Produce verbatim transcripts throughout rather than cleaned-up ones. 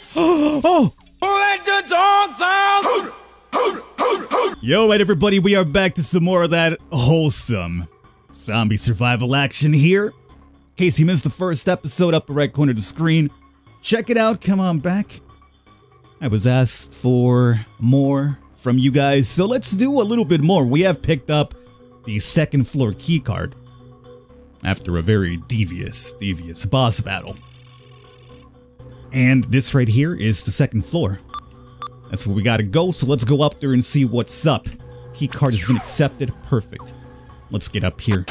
Oh! Let the dogs out! Yo, right, everybody, we are back to some more of that wholesome zombie survival action here. In case you missed the first episode, up the right corner of the screen, check it out, come on back. I was asked for more from you guys, so let's do a little bit more. We have picked up the second floor keycard after a very devious, devious boss battle. And this right here is the second floor. That's where we gotta go, so let's go up there and see what's up. Keycard has been accepted. Perfect. Let's get up here.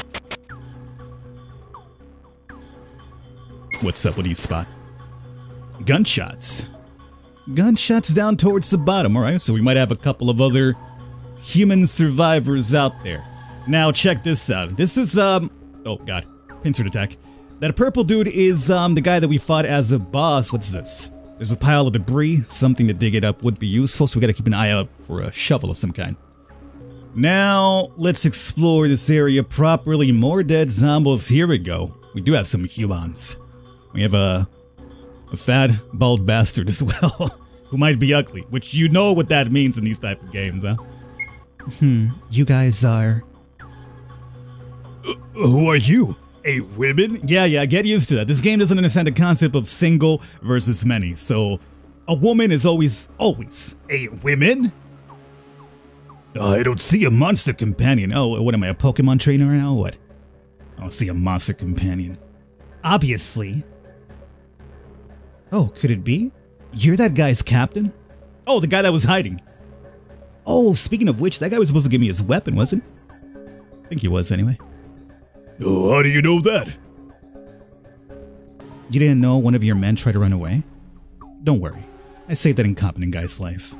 What's up? What do you spot? Gunshots. Gunshots down towards the bottom, alright? So we might have a couple of other human survivors out there. Now, check this out. This is, um... oh, God. Pincer attack. That purple dude is, um, the guy that we fought as a boss. What's this? There's a pile of debris. Something to dig it up would be useful, so we gotta keep an eye out for a shovel of some kind. Now, let's explore this area properly. More dead zombies. Here we go. We do have some humans. We have a, a fat, bald bastard as well, who might be ugly, which you know what that means in these type of games, huh? Hmm, you guys are... Uh, who are you? A women? Yeah, yeah, get used to that. This game doesn't understand the concept of single versus many, so a woman is always, always a women? I don't see a monster companion. Oh, what am I, a Pokemon trainer now? What? I don't see a monster companion. Obviously. Oh, could it be? You're that guy's captain? Oh, the guy that was hiding. Oh, speaking of which, that guy was supposed to give me his weapon, wasn't he? I think he was, anyway. Oh, how do you know that? You didn't know one of your men tried to run away? Don't worry. I saved that incompetent guy's life.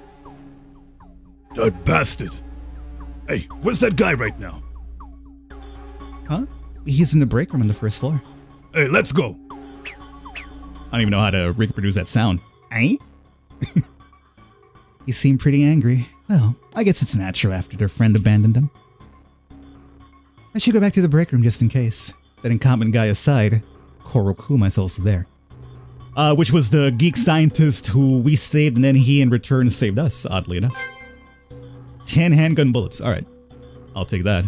That bastard. Hey, where's that guy right now? Huh? He's in the break room on the first floor. Hey, let's go. I don't even know how to reproduce that sound. Eh? You seem pretty angry. Well, I guess it's natural after their friend abandoned them. I should go back to the break room just in case. That incompetent guy aside, Korokuma is also there. Uh, which was the geek scientist who we saved and then he in return saved us, oddly enough. Ten handgun bullets. Alright. I'll take that.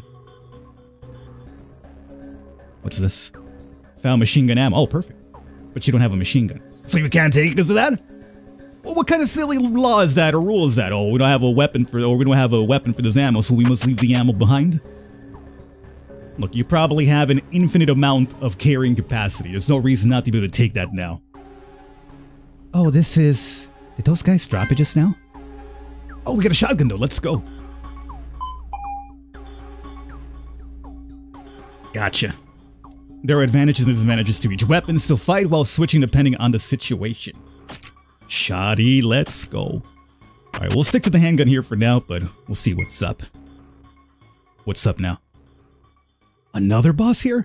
What's this? Found machine gun ammo. Oh, perfect. But you don't have a machine gun. So you can't take it because of that? Well, what kind of silly law is that or rule is that? Oh, we don't have a weapon for, or we don't have a weapon for this ammo, so we must leave the ammo behind? Look, you probably have an infinite amount of carrying capacity. There's no reason not to be able to take that now. Oh, this is... Did those guys drop it just now? Oh, we got a shotgun though. Let's go. Gotcha. There are advantages and disadvantages to each weapon, so fight while switching depending on the situation. Shoddy, let's go. Alright, we'll stick to the handgun here for now, but we'll see what's up. What's up now? Another boss here?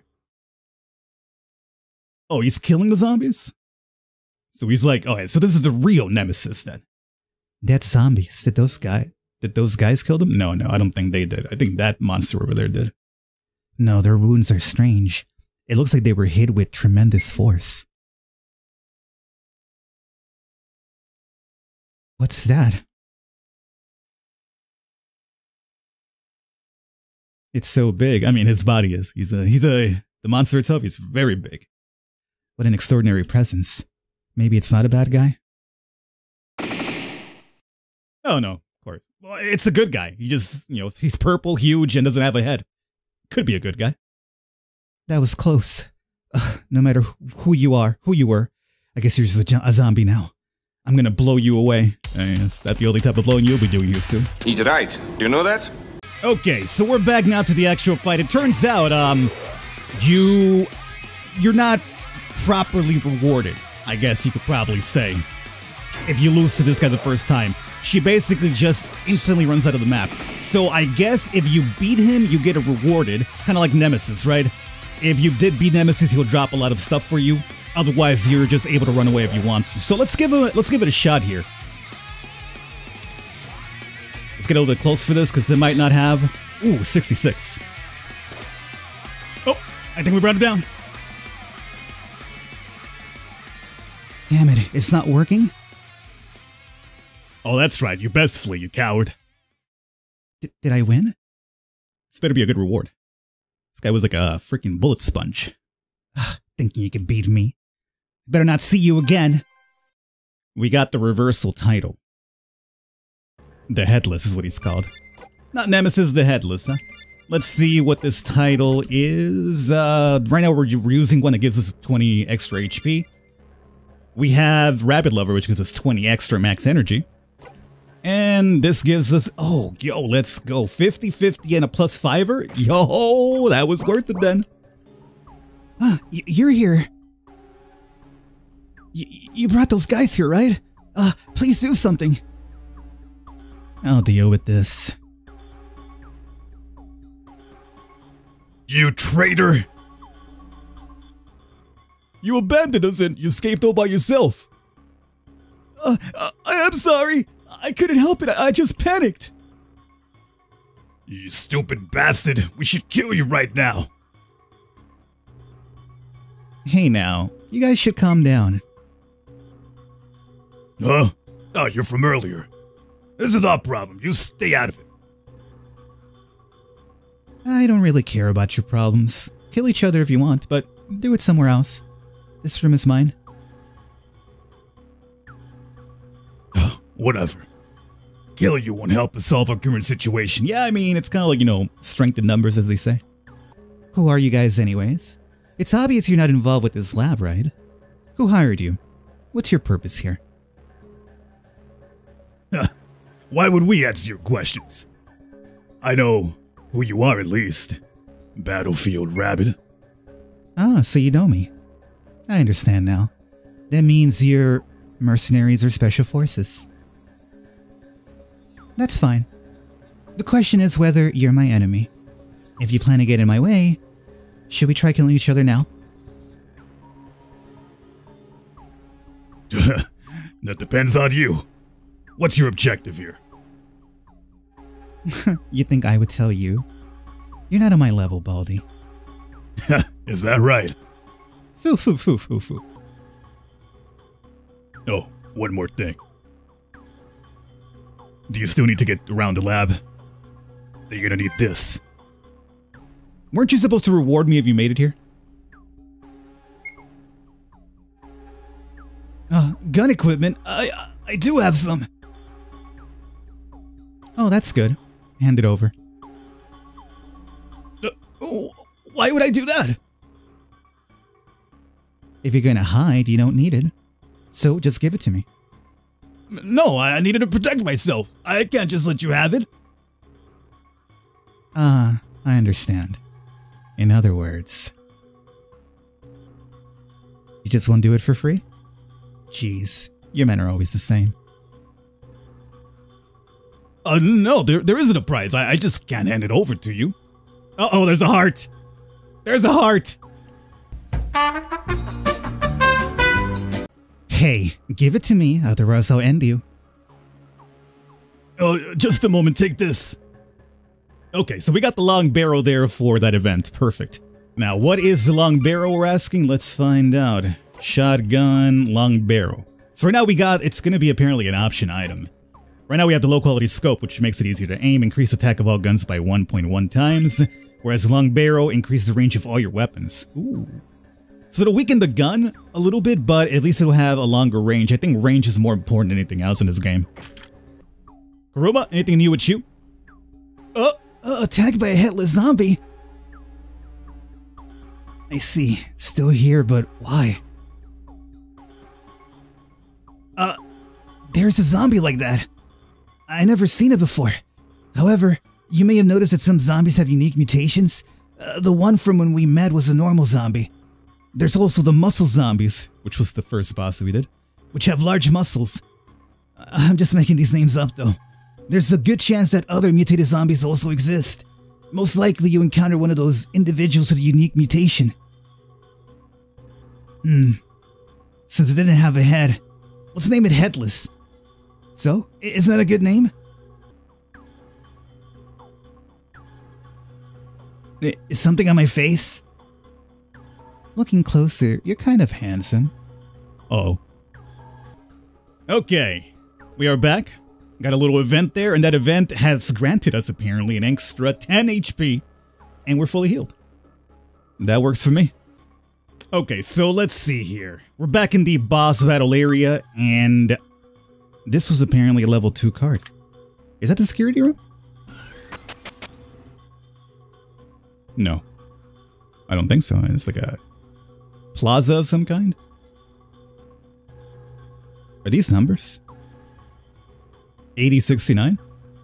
Oh, he's killing the zombies? So he's like, oh, so this is the real nemesis then. Dead zombies. Did those guys, did those guys kill them? No, no, I don't think they did. I think that monster over there did. No, their wounds are strange. It looks like they were hit with tremendous force. What's that? It's so big. I mean, his body is. He's a, he's a, the monster itself is very big. What an extraordinary presence. Maybe it's not a bad guy? Oh, no, of course. Well, it's a good guy. He just, you know, he's purple, huge, and doesn't have a head. Could be a good guy. That was close. Ugh, no matter who you are, who you were, I guess you're just a, a zombie now. I'm gonna blow you away. I mean, is that the only type of blowing you'll be doing here soon? He's right. Do you know that? Okay, so we're back now to the actual fight. It turns out, um, you, you're not properly rewarded, I guess you could probably say, if you lose to this guy the first time. She basically just instantly runs out of the map. So I guess if you beat him, you get rewarded, kind of like Nemesis, right? If you did beat Nemesis, he'll drop a lot of stuff for you. Otherwise, you're just able to run away if you want to. So let's give it, let's give it a shot here. Let's get a little bit close for this, because it might not have... Ooh, sixty-six. Oh, I think we brought it down. Damn it, it's not working? Oh, that's right. You best flee, you coward. D did I win? This better be a good reward. This guy was like a freaking bullet sponge. Thinking you could beat me. Better not see you again. We got the reversal title. The Headless is what he's called. Not Nemesis, the Headless, huh? Let's see what this title is. Uh, right now we're, we're using one that gives us twenty extra H P. We have Rabbit Lover, which gives us twenty extra max energy. And this gives us, oh, yo, let's go. fifty fifty and a plus fiver? Yo, that was worth it then. Ah, you're here. Y you brought those guys here, right? Uh, please do something. I'll deal with this. You traitor! You abandoned us and you escaped all by yourself. Uh, uh, I am sorry. I couldn't help it. I, I just panicked. You stupid bastard. We should kill you right now. Hey now, you guys should calm down. Huh? Oh, you're from earlier. This is our problem. You stay out of it. I don't really care about your problems. Kill each other if you want, but do it somewhere else. This room is mine. Oh, whatever. Killing you won't help us solve our current situation. Yeah, I mean, it's kind of like, you know, strength in numbers, as they say. Who are you guys anyways? It's obvious you're not involved with this lab, right? Who hired you? What's your purpose here? Why would we answer your questions? I know who you are at least. Battlefield Rabbit. Ah, so you know me. I understand now. That means you're mercenaries or special forces. That's fine. The question is whether you're my enemy. If you plan to get in my way, should we try killing each other now? That depends on you. What's your objective here? You think I would tell you? You're not on my level, Baldy. Is that right? Foo foo foo foo foo. Oh, one more thing. Do you still need to get around the lab? Then you're gonna need this. Weren't you supposed to reward me if you made it here? Uh, gun equipment? I, I do have some. Oh, that's good. Hand it over. Uh, oh, why would I do that? If you're gonna hide, you don't need it. So just give it to me. No, I needed to protect myself. I can't just let you have it. Ah, uh, I understand. In other words, you just won't do it for free? Jeez, your men are always the same. Uh, no, there, there isn't a prize. I, I just can't hand it over to you. Uh-oh, there's a heart. There's a heart. Hey, give it to me, otherwise I'll end you. Oh, just a moment, take this. Okay, so we got the long barrel there for that event. Perfect. Now, what is the long barrel, we're asking? Let's find out. Shotgun, long barrel. So right now we got, it's going to be apparently an option item. Right now we have the low quality scope, which makes it easier to aim, increase attack of all guns by one point one times, whereas the long barrel increases the range of all your weapons. Ooh. So it'll weaken the gun a little bit, but at least it'll have a longer range. I think range is more important than anything else in this game. Karuma, anything new with you? Uh, uh, attacked by a headless zombie. I see. Still here, but why? Uh, there's a zombie like that. I never seen it before. However, you may have noticed that some zombies have unique mutations. Uh, the one from when we met was a normal zombie. There's also the muscle zombies, which was the first boss that we did, which have large muscles. I'm just making these names up though. There's a good chance that other mutated zombies also exist. Most likely you encounter one of those individuals with a unique mutation. Hmm. Since it didn't have a head, let's name it Headless. So, isn't that a good name? Is something on my face? Looking closer, you're kind of handsome. Uh oh. Okay, we are back. Got a little event there, and that event has granted us, apparently, an extra ten H P, and we're fully healed. That works for me. Okay, so let's see here. We're back in the boss battle area, and this was apparently a level two card. Is that the security room? No. I don't think so. It's like a plaza of some kind. Are these numbers? eighty sixty-nine?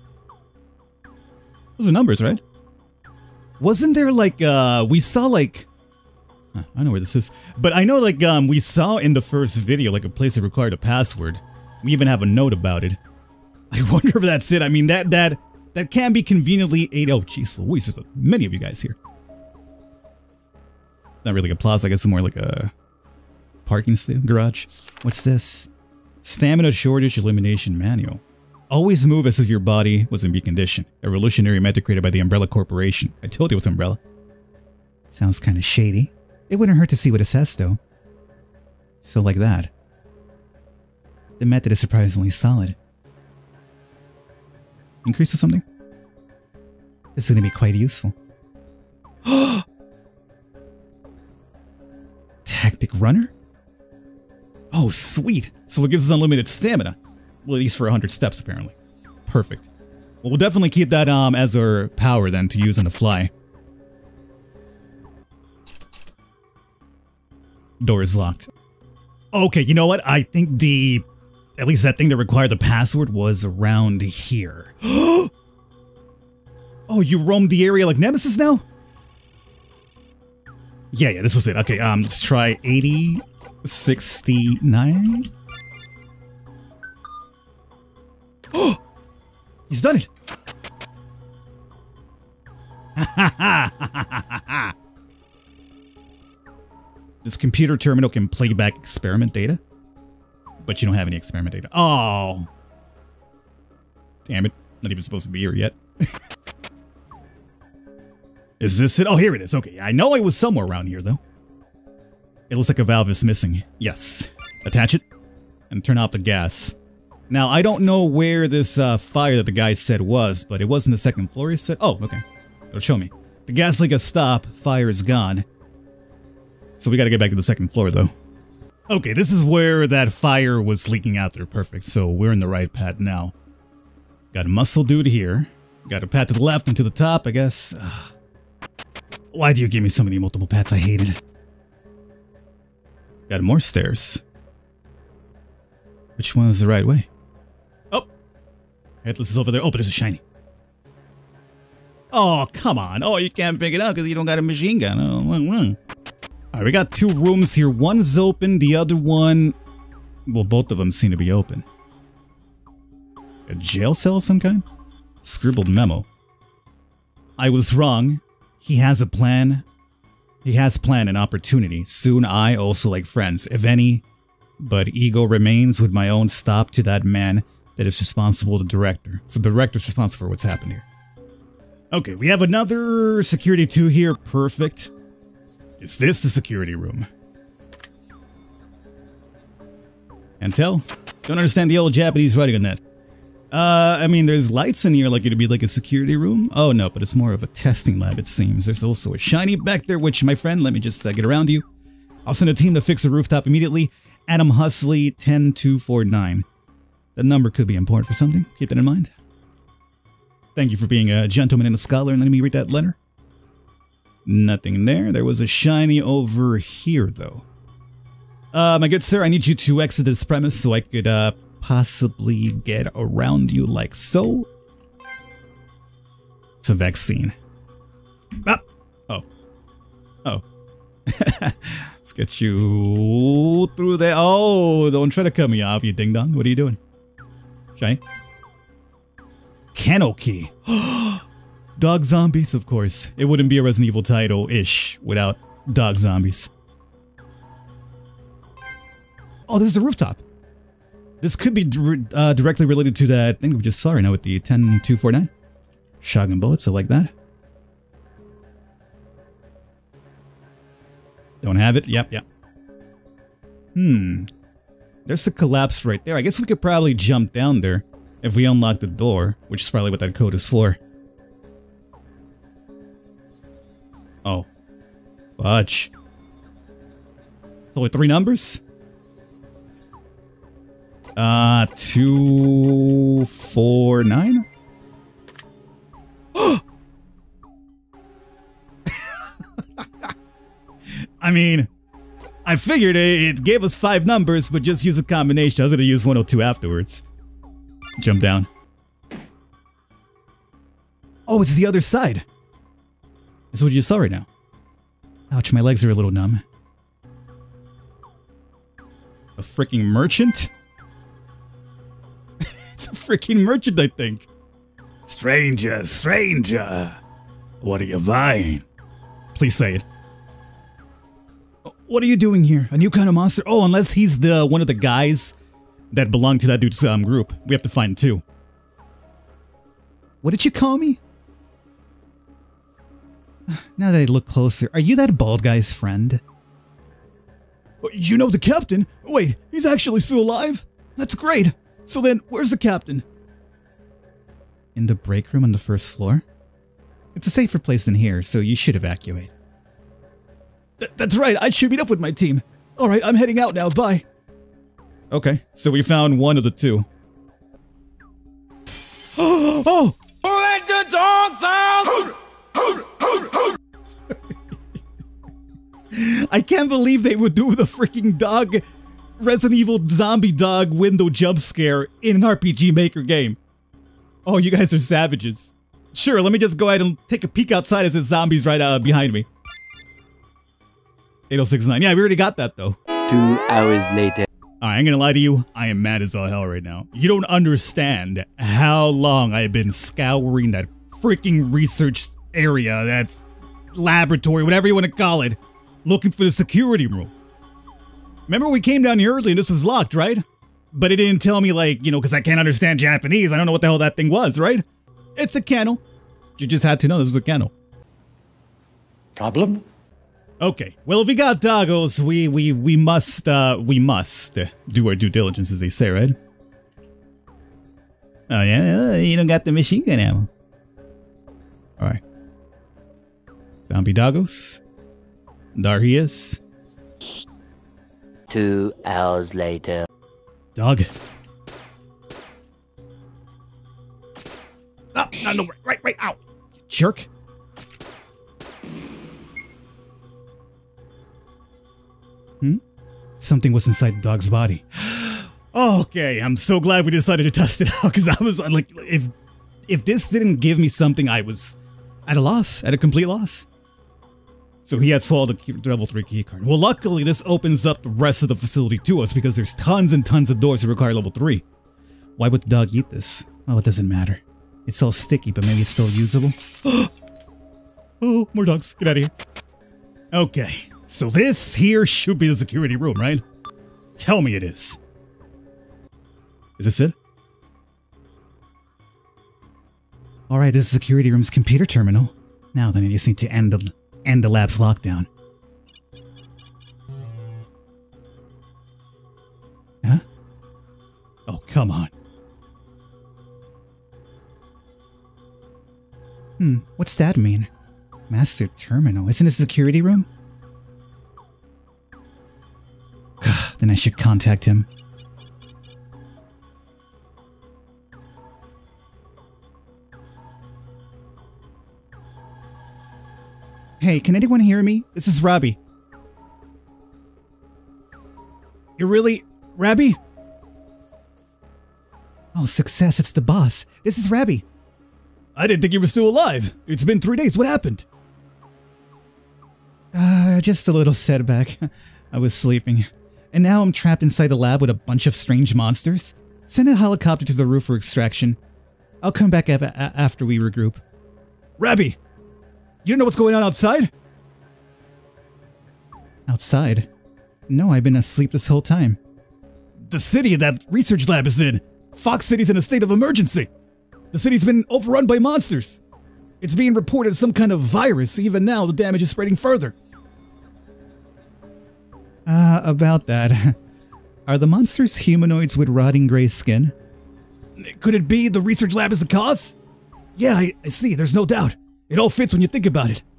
Those are numbers, right? Wasn't there like, uh, we saw like, huh, I know where this is, but I know like, um, we saw in the first video, like a place that required a password. We even have a note about it. I wonder if that's it. I mean, that, that, that can be conveniently eight. Oh, jeez Louise, there's many of you guys here. Not really a plaza, I guess it's more like a parking stand, garage. What's this? Stamina shortage elimination manual. Always move as if your body was in B condition. A revolutionary method created by the Umbrella Corporation. I told you it was Umbrella. Sounds kind of shady. It wouldn't hurt to see what it says, though. So like that. The method is surprisingly solid. Increase to something? This is going to be quite useful. Tactic runner? Oh, sweet. So it gives us unlimited stamina. Well, at least for one hundred steps, apparently. Perfect. Well, we'll definitely keep that um as our power, then, to use on the fly. Door is locked. Okay, you know what? I think the... At least that thing that required the password was around here. Oh, you roamed the area like Nemesis now? Yeah, yeah, this was it. Okay, um, let's try eighty sixty-nine. Oh! He's done it! This computer terminal can play back experiment data, but you don't have any experiment data. Oh! Damn it. Not even supposed to be here yet. Is this it? Oh, here it is. Okay, I know I was somewhere around here, though. It looks like a valve is missing. Yes. Attach it and turn off the gas. Now, I don't know where this uh, fire that the guy said was, but it wasn't the second floor he said. Oh, okay. It'll show me. The gas leak has stopped. Fire is gone. So we gotta get back to the second floor, though. Okay, this is where that fire was leaking out there. Perfect. So we're in the right path now. Got a muscle dude here. Got a path to the left and to the top, I guess. Ugh. Why do you give me so many multiple paths I hated? Got more stairs. Which one is the right way? Oh! Headless is over there. Oh, but there's a shiny. Oh, come on. Oh, you can't pick it up because you don't got a machine gun. Oh, mm, mm. Alright, we got two rooms here. One's open, the other one... Well, both of them seem to be open. A jail cell of some kind? Scribbled memo. I was wrong. He has a plan. He has plan and opportunity. Soon I also like friends, if any. But ego remains with my own stop to that man that is responsible, the director. So the director's responsible for what's happened here. Okay, we have another security two here. Perfect. Is this the security room? And tell? Don't understand the old Japanese writing on that. Uh, I mean, there's lights in here like it'd be like a security room. Oh no, but it's more of a testing lab, it seems. There's also a shiny back there, which, my friend, let me just uh, get around you. I'll send a team to fix the rooftop immediately. Adam Husley, ten two four nine. That number could be important for something. Keep that in mind. Thank you for being a gentleman and a scholar and letting me read that letter. Nothing there. There was a shiny over here, though. Uh, my good sir, I need you to exit this premise so I could, uh, possibly get around you like so. It's a vaccine. Ah! Oh. Oh. Let's get you through there. Oh, don't try to cut me off, you ding-dong. What are you doing? Shiny? Kennel key. Dog zombies, of course. It wouldn't be a Resident Evil title-ish without dog zombies. Oh, this is the rooftop. This could be uh, directly related to that thing we just saw right now with the ten two four nine. Shotgun bullets, I like that. Don't have it? Yep, yep. Hmm. There's a collapse right there. I guess we could probably jump down there if we unlock the door, which is probably what that code is for. Oh. Fudge. So with three numbers? Uh, two, four, nine? I mean, I figured it gave us five numbers, but just use a combination. I was going to use one oh two afterwards. Jump down. Oh, it's the other side. That's what you saw right now. Ouch, my legs are a little numb. A freaking merchant? It's a freaking merchant, I think. Stranger, stranger. What are you buying? Please say it. What are you doing here? A new kind of monster? Oh, unless he's the one of the guys that belong to that dude's um, group. We have to find two. What did you call me? Now that I look closer, are you that bald guy's friend? You know the captain? Wait, he's actually still alive? That's great. So then, where's the captain? In the break room on the first floor? It's a safer place than here, so you should evacuate. Th that's right, I should meet up with my team. Alright, I'm heading out now, bye. Okay, so we found one of the two. Oh! Oh! Let the dogs out! I can't believe they would do the freaking dog, Resident Evil zombie dog window jump scare in an R P G Maker game. Oh, you guys are savages. Sure, let me just go ahead and take a peek outside as the zombies right uh, behind me. eight oh six nine. Yeah, we already got that though. Two hours later. Alright, I'm gonna lie to you. I am mad as all hell right now. You don't understand how long I've been scouring that freaking research area, that laboratory, whatever you want to call it, looking for the security room. Remember we came down here early and this was locked, right? But it didn't tell me, like, you know, because I can't understand Japanese. I don't know what the hell that thing was, right? It's a kennel. You just had to know this is a kennel. Problem? Okay, well, if we got doggos, we, we, we must, uh, we must do our due diligence, as they say, right? Oh, yeah? You don't got the machine gun ammo. Alright. Zombie doggos. There he is. Two hours later. Dog. Oh, no, no, right, right, ow. You jerk. Hmm? Something was inside the dog's body. Okay, I'm so glad we decided to test it out, because I was like, if if this didn't give me something, I was at a loss, at a complete loss. So he had swallowed the level three keycard. Well, luckily, this opens up the rest of the facility to us, because there's tons and tons of doors that require level three. Why would the dog eat this? Oh, it doesn't matter. It's all sticky, but maybe it's still usable. Oh, more dogs. Get out of here. Okay. So this here should be the security room, right? Tell me it is. Is this it? Alright, this is the security room's computer terminal. Now then, I just need to end the, end the lab's lockdown. Huh? Oh, come on. Hmm, what's that mean? Master terminal, isn't this a security room? Then I should contact him. Hey, can anyone hear me? This is Robbie. You're really... Rabby? Oh, success, it's the boss. This is Rabby. I didn't think you were still alive. It's been three days. What happened? Uh, just a little setback. I was sleeping. And now I'm trapped inside the lab with a bunch of strange monsters. Send a helicopter to the roof for extraction. I'll come back af after we regroup. Rabby! You don't know what's going on outside? Outside? No, I've been asleep this whole time. The city that research lab is in. Fox City's in a state of emergency. The city's been overrun by monsters. It's being reported as some kind of virus. Even now, the damage is spreading further. Uh, about that. Are the monsters humanoids with rotting gray skin? Could it be the research lab is the cause? Yeah, I, I see, there's no doubt. It all fits when you think about it.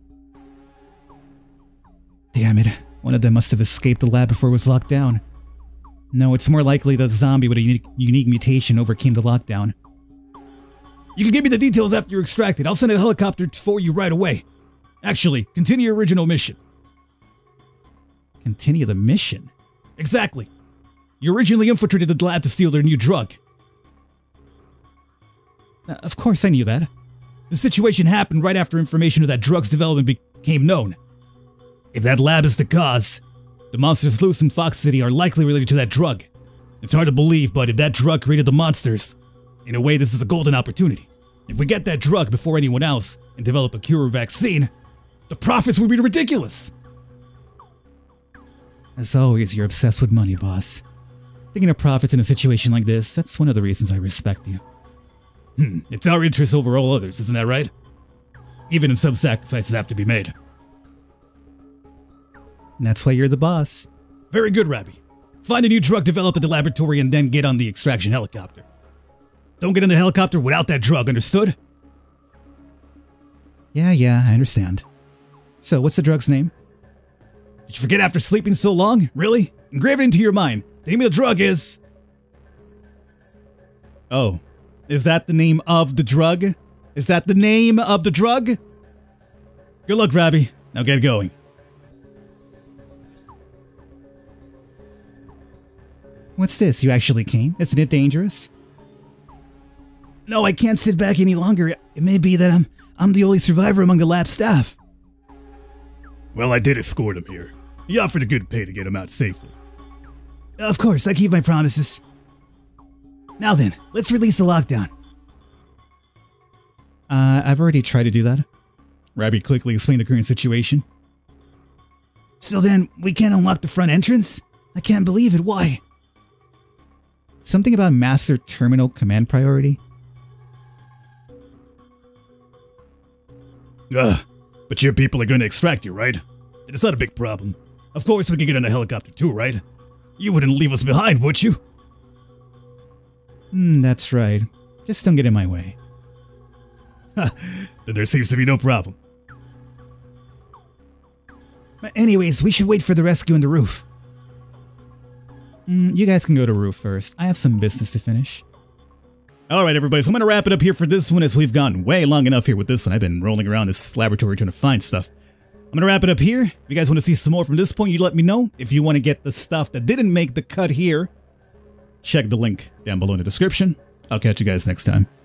Damn it. One of them must have escaped the lab before it was locked down. No, it's more likely the zombie with a unique, unique mutation overcame the lockdown. You can give me the details after you're extracted. I'll send a helicopter for you right away. Actually, continue your original mission. Continue the mission? Exactly. You originally infiltrated the lab to steal their new drug. Uh, of course I knew that. The situation happened right after information of that drug's development became known. If that lab is the cause, the monsters loose in Fox City are likely related to that drug. It's hard to believe, but if that drug created the monsters, in a way this is a golden opportunity. If we get that drug before anyone else and develop a cure or vaccine, the profits would be ridiculous. As always, you're obsessed with money, boss. Thinking of profits in a situation like this, that's one of the reasons I respect you. Hmm, it's our interest over all others, isn't that right? Even if some sacrifices have to be made. And that's why you're the boss. Very good, Rabbi. Find a new drug developed at the laboratory and then get on the extraction helicopter. Don't get in the helicopter without that drug, understood? Yeah, yeah, I understand. So, what's the drug's name? Did you forget after sleeping so long? Really? Engrave it into your mind. The name of the drug is... Oh. Is that the name of the drug? Is that the name of the drug? Good luck, Rabbi. Now get going. What's this? You actually came? Isn't it dangerous? No, I can't sit back any longer. It may be that I'm I'm the only survivor among the lab staff. Well, I did escort him here. He offered a good pay to get him out safely. Of course, I keep my promises. Now then, let's release the lockdown. Uh, I've already tried to do that. Rabbi quickly explained the current situation. So then, we can't unlock the front entrance? I can't believe it. Why? Something about master terminal command priority? Ugh, but your people are going to extract you, right? It's not a big problem. Of course we can get in a helicopter too, right? You wouldn't leave us behind, would you? Hmm, that's right. Just don't get in my way. Then there seems to be no problem. Anyways, we should wait for the rescue on the roof. Mm, you guys can go to roof first. I have some business to finish. Alright everybody, so I'm going to wrap it up here for this one as we've gone way long enough here with this one. I've been rolling around this laboratory trying to find stuff. I'm going to wrap it up here. If you guys want to see some more from this point, you let me know. If you want to get the stuff that didn't make the cut here, check the link down below in the description. I'll catch you guys next time.